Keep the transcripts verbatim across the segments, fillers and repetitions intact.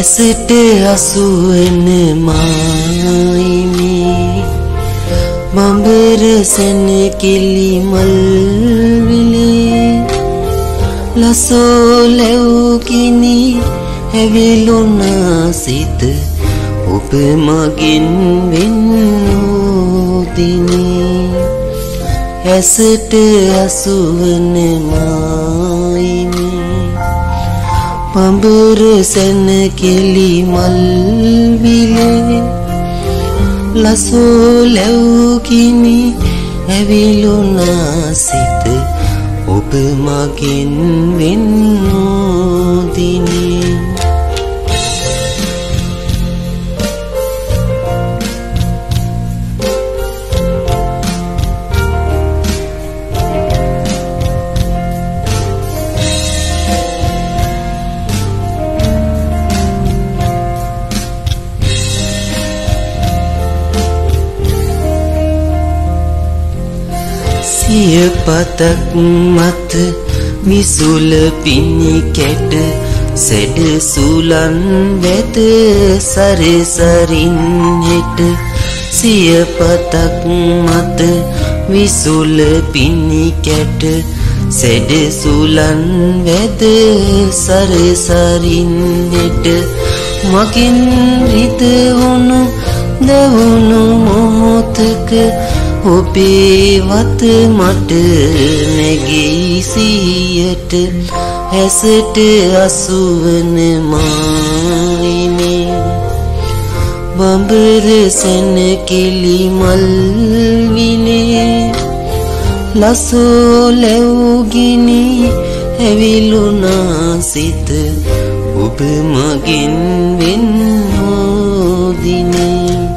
ඇසට අසුවන මායිමි බඹර සැනකෙලි මල් විලේ ලසෝ ලැවුකිනි ඇවිලුණා සිත ඔබ මගින් වෙන්නෝදිනි ඇසට අසුවන මායිමි බඹර සැනකෙලි මල් විලේ ලසෝ ලැවුකිනි ඇවිලුණා සිත ඔබ මගින් වෙන්නෝදිනි සියපතක් මත මිසුල පිණි කැට සැඩ සුලන් වැත සරසරින් හෙට සියපතක් මත මිසුල පිණි කැට සැඩ සුලන් වැද සරසරින් හෙට මකින් රිදවුණු දවුණු මොහොතක ඔබේ වත මට නැගී සියට ඇසට අසුවන මායිමි බඹර සැනකෙලි මල් විලේ ලසෝ ලැවුගිනි ඇවිලුණා සිත ඔබ මගින් වෙන්නෝදිනි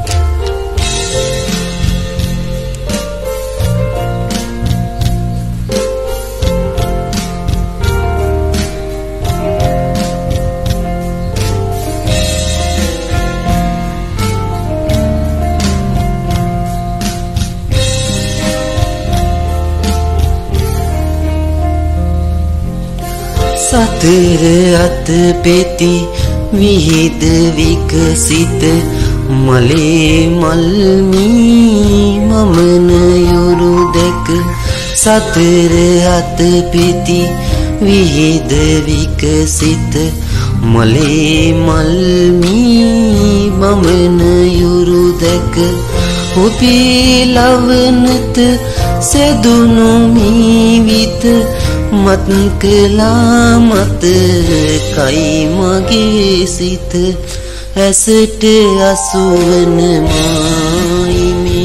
සතර අත පෙති විහිද විකසිත මලේ මල්මී මමන යුරු දැක සතර අත පෙති විහිද විකසිත මලේ මල්මී මමන යුරු දැක ඔබේ ලවනත සෙදුණු මීවිත මත් කළා මත කයි මගේ සිත ඇසට අසුවන මායිමි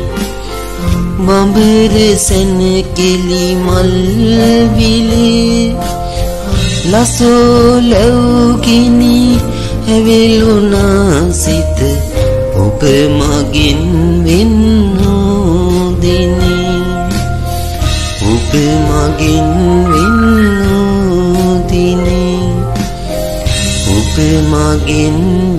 බඹර සැනකෙලි මල් විලේ ලසෝ ලැවුගිනි ඇවිලුණා සිත ඔබ මගින් වෙන්නෝදිනි ඔබ මගින් වෙන්නෝදිනි ඔබ මගින්